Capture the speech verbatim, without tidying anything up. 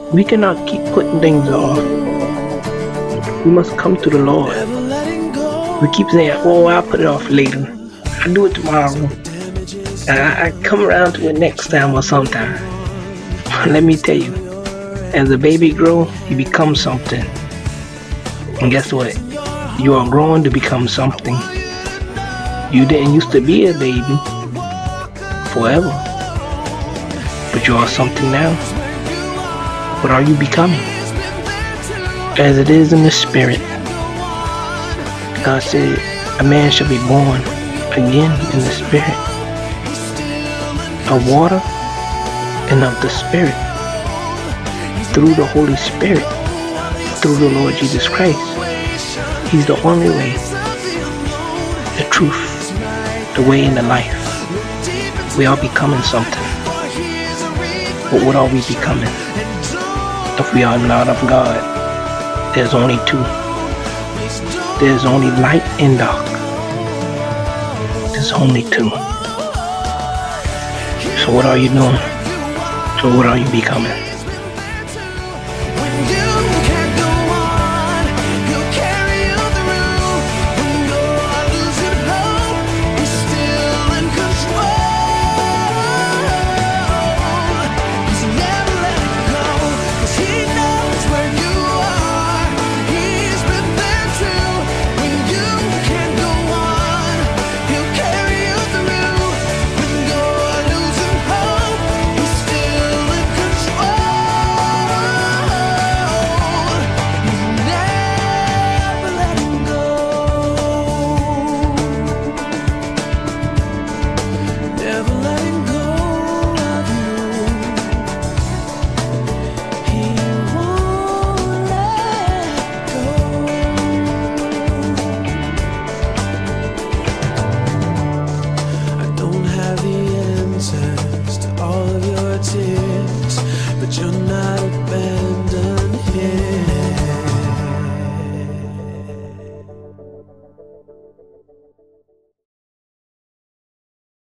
We cannot keep putting things off. We must come to the Lord. We keep saying, oh, I'll put it off later. I'll do it tomorrow. I, I come around to it next time or sometime. Let me tell you, as a baby grows, you become something. And guess what? You are growing to become something. You didn't used to be a baby forever, but you are something now. What are you becoming? As it is in the spirit. God said, a man shall be born again in the spirit, of water and of the spirit, through the Holy Spirit, through the Lord Jesus Christ. He's the only way, the truth, the way, and the life. We are becoming something. But what are we becoming? If we are not of God, there's only two. There's only light and dark. There's only two. So what are you doing? So what are you becoming? To all of your tears, but you're not